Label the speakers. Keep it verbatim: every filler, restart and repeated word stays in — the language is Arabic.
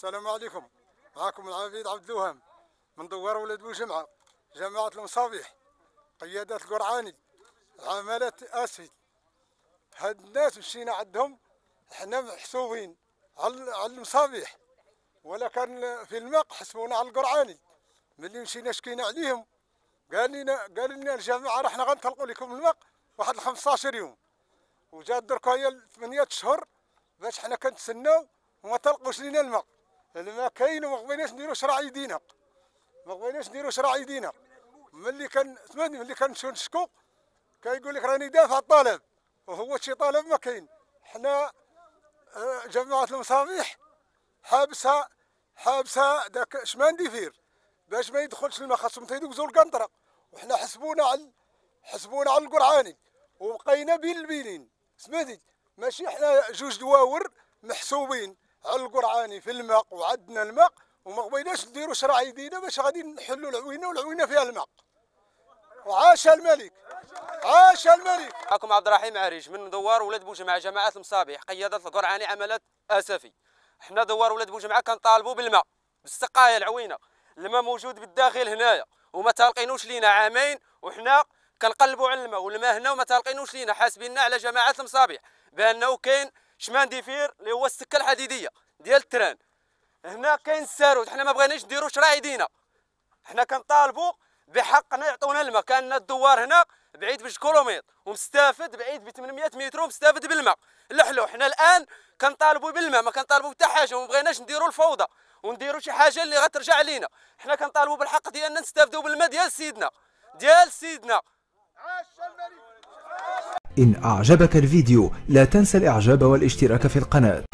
Speaker 1: السلام عليكم. معكم العبيد عبد الوهاب من دوار ولاد بوجمعة، جماعة المصابيح، قيادة القرعاني، عمالة اسفي. هاد الناس مشينا عندهم، احنا محسوبين على المصابيح، ولا كان في الماء حسبونا على القرعاني. ملي مشينا شكينا عليهم قال لنا قال لنا الجماعة راحنا غنطلقوا لكم الماء واحد خمسطاش يوم، وجات درك هي ثمانية اشهر باش حنا كنتسناو وما طلقوش لينا الماء. الماء كاين وما بغيناش نديرو شرع يدينا، ما بغيناش نديرو شرع يدينا. ملي كان ثمانية ملي كنمشيو نشكو كيقول لك راني دافع الطلب، وهو شي طلب ما كاين. حنا جماعة المصابيح حابسها حابسها داك شمانديفير باش ما يدخلش الماء، خاصهم تيدوزوا القنطره، وحنا حسبونا على حسبونا على القرعاني وبقينا بين البينين. سمعتي؟ ماشي حنا جوج دواور محسوبين على القرعاني في الماء وعندنا الماء، وما بغيناش نديروا شرع يدينا باش غادي نحلوا العوينه والعوينه فيها الماء. وعاش الملك، عاش الملك.
Speaker 2: معكم عبد الرحيم عريش من دوار ولاد بوجمعة، جماعة المصابيح، قيادة القرعاني، عملت اسفي. حنا دوار ولاد بوجمعة كنطالبوا بالماء، بالسقايه العوينه. الماء موجود بالداخل هنايا وما تالقينوش لينا عامين، وحنا كنقلبوا على الماء والماء هنا وما تالقينوش لينا. حاسبيننا على جماعة المصابيح بانه كاين شمانديفير اللي هو السكه الحديديه ديال التران. هنا كاين السارود، حنا ما بغيناش نديروا شرع يدينا. حنا كنطالبوا بحقنا يعطونا الماء. كان الدوار هنا بعيد بجوج كيلومتر ومستافد بعيد ب ثمانمائة متر ومستافد بالماء. لحلو حنا الان كنطالبوا بالماء، ما كنطالبوا حتى حاجه، وما بغيناش نديروا الفوضى ونديروا شي حاجه اللي غترجع علينا. حنا كنطالبوا بالحق ديالنا نستافدوا بالماء ديال سيدنا ديال سيدنا. عاش الملك.
Speaker 3: إن أعجبك الفيديو لا تنسى الإعجاب والاشتراك في القناة.